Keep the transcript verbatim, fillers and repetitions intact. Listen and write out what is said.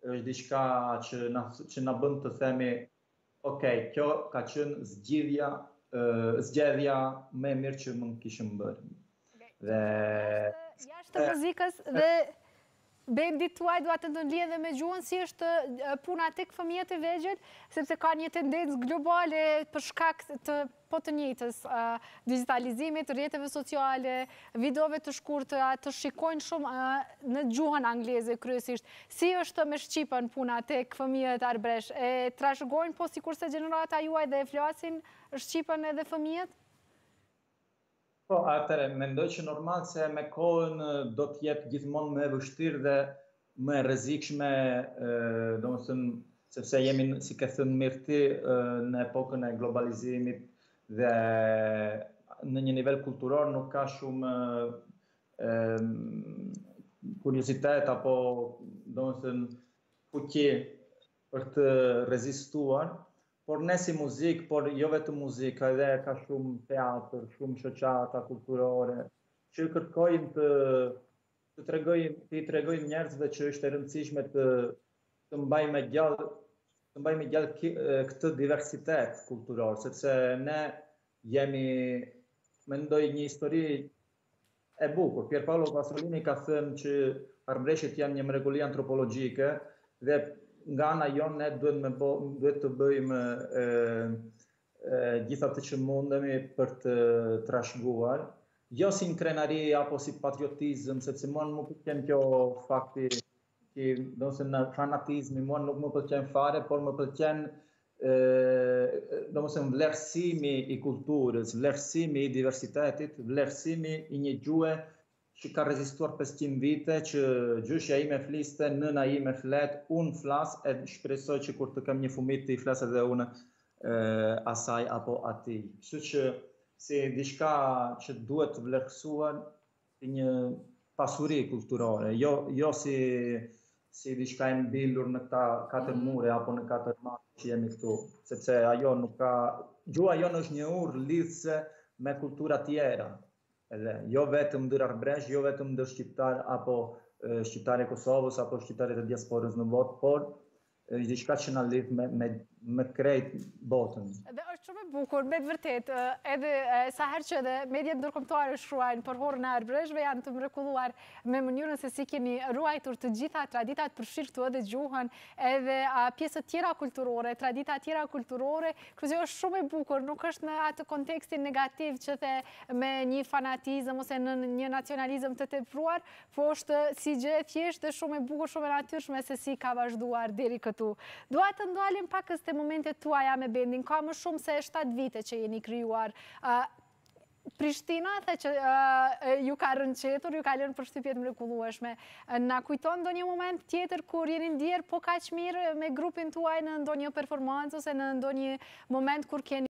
është diçka që na që na bën të themi, ok, kjo ka qenë zgjidhja zgjedhja më e mirë që mund kishim bërë. Dhe jashtë muzikës dhe bendi tuaj duhet të ndonjë me gjuhën, si është puna tek fëmijët e vegjël, sepse ka një tendencë globale për shkak të po të njëjtës digitalizimit, rrjeteve sociale, videove të shkurtra, të shikojnë shumë në gjuhën angleze kryesisht. Si është me shqipën puna tek fëmijët arbresh? E trashëgojnë po sikurse gjenerata juaj dhe e flasin shqipën edhe fëmijët? Po, atëre, mendoj që normal se me kohën do të jetë gjithmonë më e vështirë dhe më e rrezikshme, domethënë sepse jemi, si ke thënë mirë ti, në epokën e globalizimit dhe në një nivel kulturor nuk ka shumë kuriozitet apo domethënë fuqi për të rezistuar. Por ne si muzikë, por jo vetëm muzikë, edhe ka shumë teatr, shumë shoqata kulturore, që kërkojnë të të tregojmë, të i tregojmë njerëzve që është e rëndësishme të të mbajmë gjallë, të mbajmë gjallë këtë diversitet kulturor, sepse ne jemi, mendoj, një histori e bukur. Pier Paolo Pasolini ka thënë që arbreshët janë një mrekulli antropologjike dhe nga ana jonë ne duhet, me bo, duhet të bëjmë e, e, gjitha të që mundemi për të trashëguar, jo si në krenari apo si patriotizëm, sepse mua nuk më pëlqen kjo fakti, që nëse në fanatizmi mua nuk më pëlqen fare, por më pëlqen domethënë vlerësimi i kulturës, vlerësimi i diversitetit, vlerësimi i një gjuhe që ka rezistuar pesëqind vite, që gjyshja ime fliste, nëna ime flet, unë flas, e shpresoj që kur të kem një fëmijë të i flas edhe unë asaj apo atij. Kështu që si diçka që duhet të vlerësuar si një pasuri kulturore, jo, jo si, si diçka e mbilur në këta katër mure apo në katër mare që jemi këtu, sepse ajo nuk ka, gjuha jonë është një urë lidhse me kultura tjera. Edhe, jo vetëm ndër arbresh, jo vetëm ndër shqiptar apo shqiptarë e Kosovës apo shqiptarët e diasporës në botë, por është diçka që na lidh me, me, me krejt botën. Dhe është shumë e bukur, me të vërtet, edhe sa herë që edhe mediat ndërkombëtare shkruajnë për horrën e arbreshve, janë të mrekulluar me mënyrën se si keni ruajtur të gjitha traditat, përfshirë këtu edhe gjuhën, edhe pjesët tjera kulturore, tradita tjera kulturore, kërëzjo është shumë e bukur, nuk është në atë kontekstin negativ që the me një fanatizëm ose në një nacionalizëm të tepruar, po është si gjë e thjeshtë dhe shumë e bukur, shumë e natyrshme se si ka vazhduar deri këtu. Dua të ndalim pak te momentet tuaja me bendin, ka më shumë se shtatë vite që jeni krijuar. Prishtina the që ju ka rënqetur, ju ka lënë përshtypje të mrekullueshme. Na kujton ndonjë moment tjetër kur jeni ndier po kaq mirë me grupin tuaj në ndonjë performancë ose në ndonjë moment kur keni